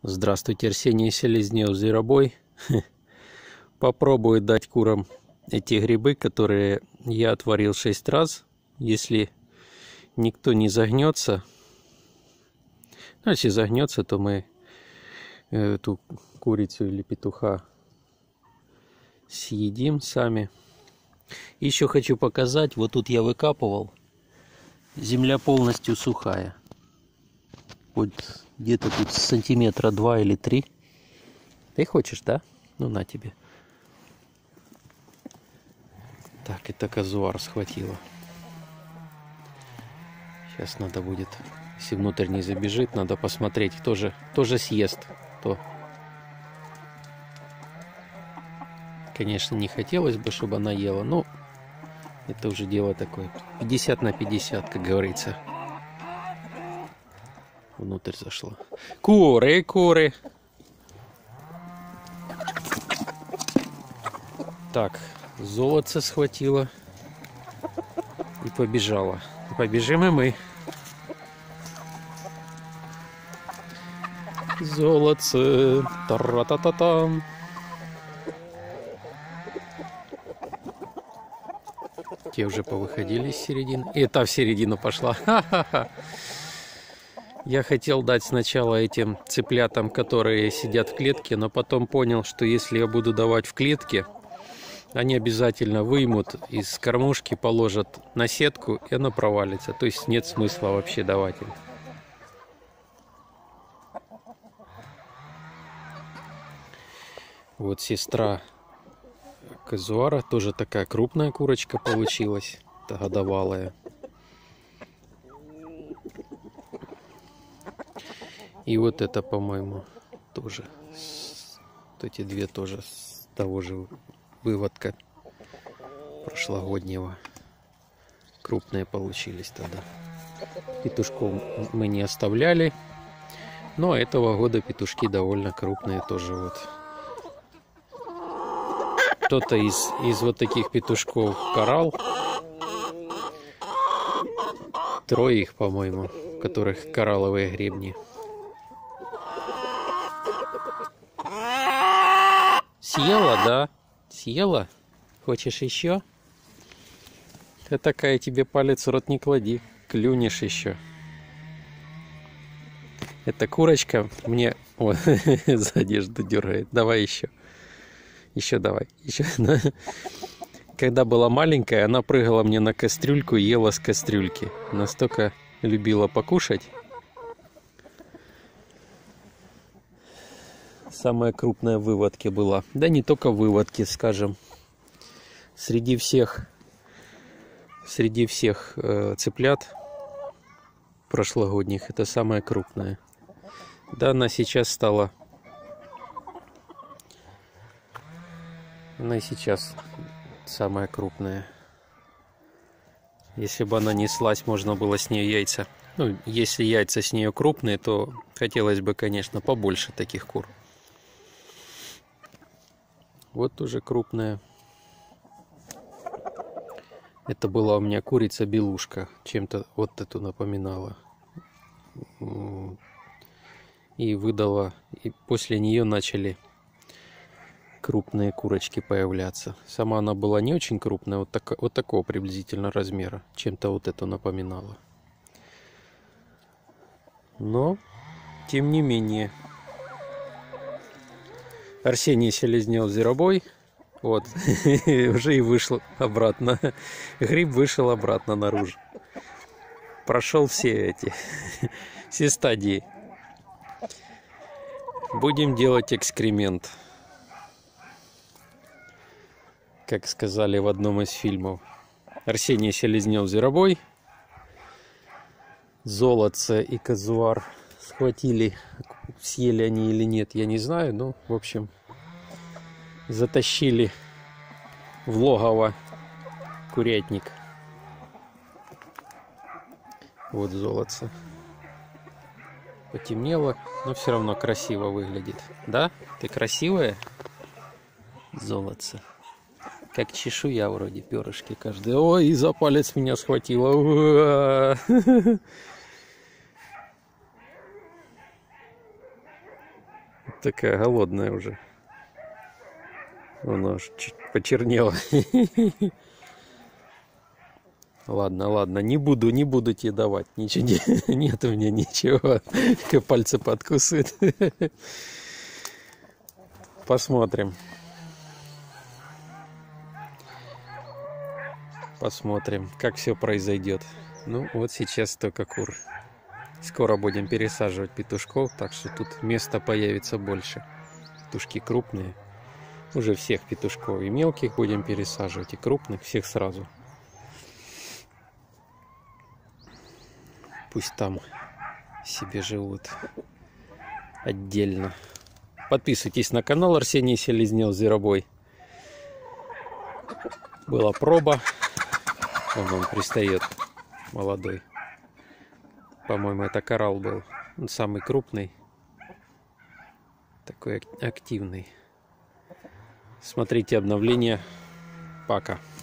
Здравствуйте, Арсений Селезнев, Зверобой. Попробую дать курам эти грибы, которые я отварил 6 раз. Если никто не загнется, ну, если загнется, то мы эту курицу или петуха съедим сами. Еще хочу показать, вот тут я выкапывал, земля полностью сухая. Вот где-то тут сантиметра 2 или 3. Ты хочешь, да? Ну на тебе. Так, это казуар схватила. Сейчас надо будет, если внутрь не забежит, надо посмотреть, кто же тоже съест. То, конечно, не хотелось бы, чтобы она ела, но это уже дело такое. 50 на 50, как говорится. Внутрь зашла. Куры, куры. Так, золотце схватила и побежала. Побежим и мы. Золотце. Тара-та-та-там. Те уже повыходили из середины. И та в середину пошла. Ха-ха-ха. Я хотел дать сначала этим цыплятам, которые сидят в клетке, но потом понял, что если я буду давать в клетке, они обязательно вымут из кормушки, положат на сетку, и она провалится. То есть нет смысла вообще давать им. Вот сестра казуара, тоже такая крупная курочка получилась, годовалая. И вот это, по-моему, тоже. Вот эти две тоже с того же выводка прошлогоднего. Крупные получились тогда. Петушков мы не оставляли. Но этого года петушки довольно крупные тоже вот. Кто-то из вот таких петушков карал. Трое их, по-моему, у которых коралловые гребни. Съела, да? Съела? Хочешь еще? Я такая, тебе палец в рот не клади. Клюнешь еще. Эта курочка мне... О, за одежду дергает. Давай еще. Еще давай. Еще. Когда была маленькая, она прыгала мне на кастрюльку и ела с кастрюльки. Настолько любила покушать. Самая крупная в выводке была. Да не только в выводке, скажем. Среди всех цыплят прошлогодних это самая крупная. Да, она сейчас стала. Она и сейчас самая крупная. Если бы она неслась, можно было с нее яйца. Ну, если яйца с нее крупные, то хотелось бы, конечно, побольше таких кур. Вот уже крупная. Это была у меня курица-белушка. Чем-то вот эту напоминала. И выдала. И после нее начали крупные курочки появляться. Сама она была не очень крупная. Вот такого приблизительно размера. Чем-то вот эту напоминала. Но, тем не менее... Арсений Селезнев, Зверобой. Вот, уже и вышел обратно. Гриб вышел обратно наружу. Прошел все стадии. Будем делать экскремент. Как сказали в одном из фильмов. Арсений Селезнев, Зверобой. Золотце и казуар схватили. Съели они или нет, я не знаю. Но, в общем, затащили в логово курятник. Вот золотце. Потемнело, но все равно красиво выглядит. Да? Ты красивая? Золотце. Как чешуя вроде, перышки каждый. Ой, за палец меня схватило. Такая голодная уже. Она аж чуть почернела. Ладно, ладно, не буду тебе давать. Ничего, нет у меня ничего. Пальцы подкусывает. Посмотрим. Посмотрим, как все произойдет. Ну, вот сейчас только кур. Скоро будем пересаживать петушков, так что тут места появится больше. Петушки крупные. Уже всех петушков и мелких будем пересаживать, и крупных, всех сразу. Пусть там себе живут отдельно. Подписывайтесь на канал Арсений Селезнев Зверобой. Была проба. Он пристает, молодой. По-моему, это коралл был. Он самый крупный. Такой активный. Смотрите обновления. Пока.